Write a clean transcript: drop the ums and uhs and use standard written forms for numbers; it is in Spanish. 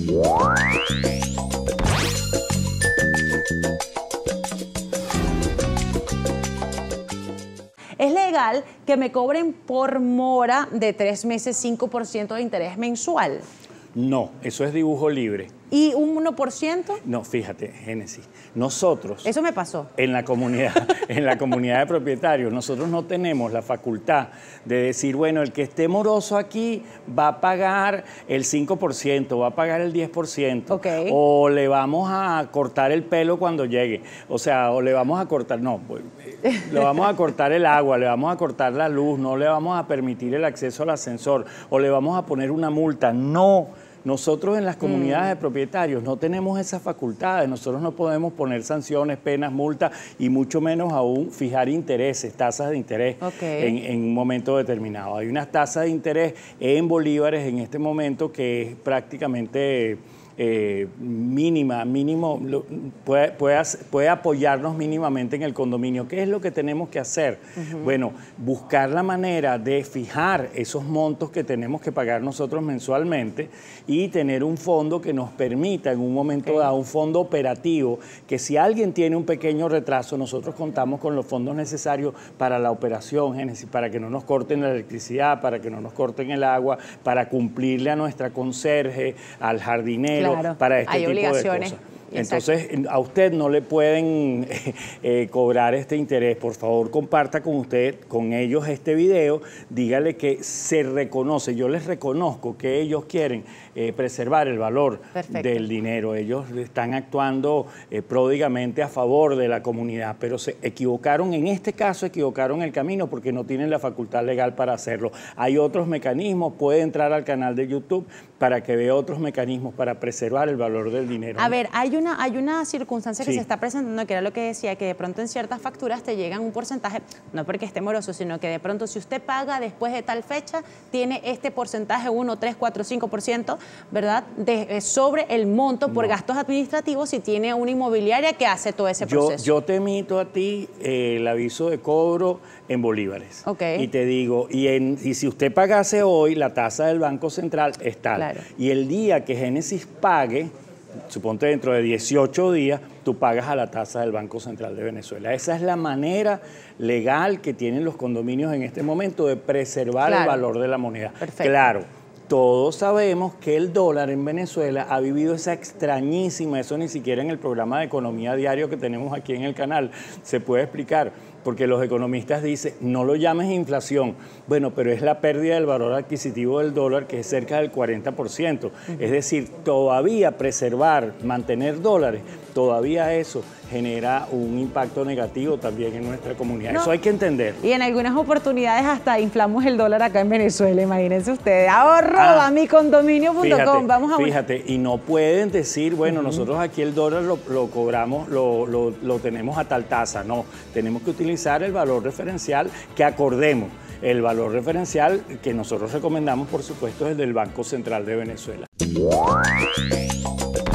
¿Es legal que me cobren por mora de 3 meses 5% de interés mensual? No, eso es dibujo libre. ¿Y un 1%? No, fíjate, Génesis, nosotros... Eso me pasó. En la comunidad de propietarios, nosotros no tenemos la facultad de decir, bueno, el que esté moroso aquí va a pagar el 5%, va a pagar el 10%, okay, o le vamos a cortar el pelo cuando llegue, o sea, o le vamos a cortar, no, pues, le vamos a cortar el agua, le vamos a cortar la luz, no le vamos a permitir el acceso al ascensor, o le vamos a poner una multa, no. Nosotros en las comunidades de propietarios no tenemos esas facultades, nosotros no podemos poner sanciones, penas, multas y mucho menos aún fijar intereses, tasas de interés en un momento determinado. Hay unas tasas de interés en bolívares en este momento que es prácticamente... mínimo, puede apoyarnos mínimamente en el condominio. ¿Qué es lo que tenemos que hacer? Bueno, buscar la manera de fijar esos montos que tenemos que pagar nosotros mensualmente y tener un fondo que nos permita en un momento dado, un fondo operativo, que si alguien tiene un pequeño retraso, nosotros contamos con los fondos necesarios para la operación, Génesis, para que no nos corten la electricidad, para que no nos corten el agua, para cumplirle a nuestra conserje, al jardinero, para este tipo de cosas. Entonces, a usted no le pueden cobrar este interés. Por favor, comparta con ellos este video. Dígale que se reconoce. Yo les reconozco que ellos quieren preservar el valor del dinero. Ellos están actuando pródigamente a favor de la comunidad, pero se equivocaron. En este caso, equivocaron el camino porque no tienen la facultad legal para hacerlo. Hay otros mecanismos. Puede entrar al canal de YouTube para que vea otros mecanismos para preservar el valor del dinero. A ver, hay una circunstancia que se está presentando, que era lo que decía, que de pronto en ciertas facturas te llegan un porcentaje, no porque esté moroso, sino que de pronto si usted paga después de tal fecha, tiene este porcentaje, 1, 3, 4, 5%, ¿verdad? Sobre el monto por gastos administrativos si tiene una inmobiliaria que hace todo ese proceso. Yo te emito a ti el aviso de cobro en bolívares. Y te digo, y si usted pagase hoy, la tasa del Banco Central es tal. Y el día que Génesis pague, suponte dentro de 18 días, tú pagas a la tasa del Banco Central de Venezuela. Esa es la manera legal que tienen los condominios en este momento de preservar el valor de la moneda. Claro, todos sabemos que el dólar en Venezuela ha vivido esa extrañísima, eso ni siquiera en el programa de economía diario que tenemos aquí en el canal se puede explicar, porque los economistas dicen, no lo llames inflación, bueno, pero es la pérdida del valor adquisitivo del dólar que es cerca del 40%. Es decir, todavía preservar, mantener dólares, todavía eso genera un impacto negativo también en nuestra comunidad. Eso hay que entender. Y en algunas oportunidades hasta inflamos el dólar acá en Venezuela, imagínense ustedes. Ahorro-micondominio.com. Vamos a ver. Fíjate, y no pueden decir, bueno, nosotros aquí el dólar lo cobramos, lo tenemos a tal tasa. No, tenemos que utilizar el valor referencial que acordemos. El valor referencial que nosotros recomendamos, por supuesto, es el del Banco Central de Venezuela.